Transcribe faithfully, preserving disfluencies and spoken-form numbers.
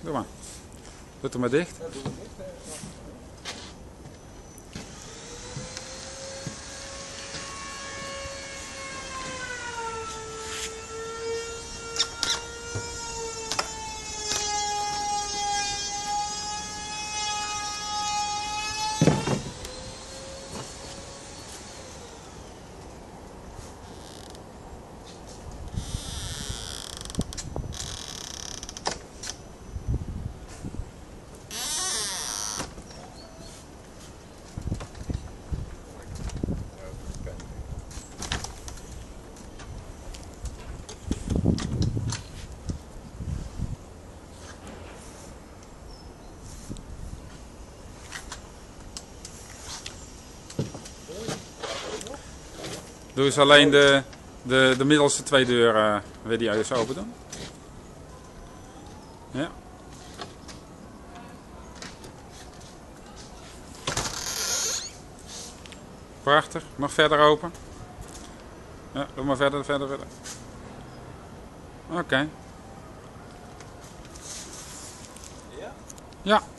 Doe maar. Doe het maar dicht. Ja, doe het dicht. Hè. Doe eens alleen de, de, de middelste twee deuren weer die eens open doen. Ja. Prachtig. Nog verder open. Ja, doe maar verder, verder, verder. Oké. Okay. Ja? Ja.